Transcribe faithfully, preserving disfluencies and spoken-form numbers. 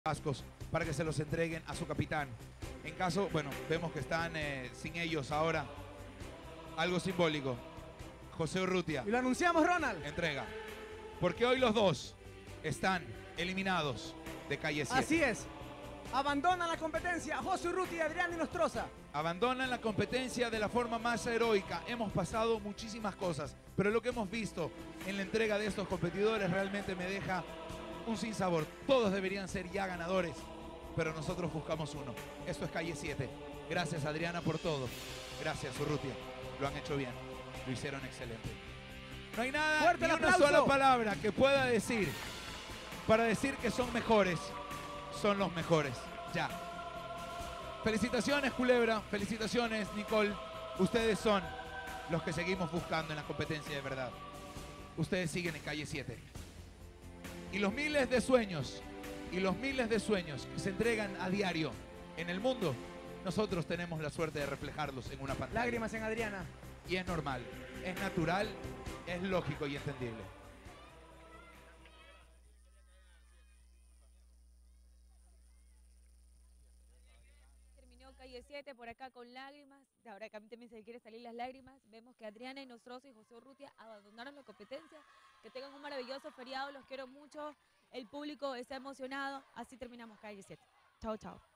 cascos para que se los entreguen a su capitán. En caso, bueno, vemos que están eh, sin ellos ahora. Algo simbólico. José Urrutia. Y lo anunciamos, Ronald. Entrega. Porque hoy los dos están eliminados de Calle siete. Así es. Abandonan la competencia José Urrutia y Adrián Inostroza. Abandonan la competencia de la forma más heroica. Hemos pasado muchísimas cosas, pero lo que hemos visto en la entrega de estos competidores realmente me deja un sinsabor. Todos deberían ser ya ganadores, pero nosotros buscamos uno. Esto es Calle siete. Gracias, Adriana, por todo. Gracias, Urrutia. Lo han hecho bien. Lo hicieron excelente. No hay nada, ¡Fuerte ni el una aplauso! sola palabra que pueda decir para decir que son mejores. Son los mejores. Ya. Felicitaciones, Culebra. Felicitaciones, Nicole. Ustedes son los que seguimos buscando en la competencia de verdad. Ustedes siguen en Calle siete. Y los miles de sueños, y los miles de sueños que se entregan a diario en el mundo, nosotros tenemos la suerte de reflejarlos en una pantalla. Lágrimas en Adriana. Y es normal, es natural, es lógico y entendible. Terminó Calle siete por acá con lágrimas. Ahora que a mí también se le quiere salir las lágrimas. Vemos que Adriana Inostroza y José Urrutia abandonaron la competencia. Que tengan un maravilloso feriado, los quiero mucho. El público está emocionado. Así terminamos Calle siete. Chao, chao.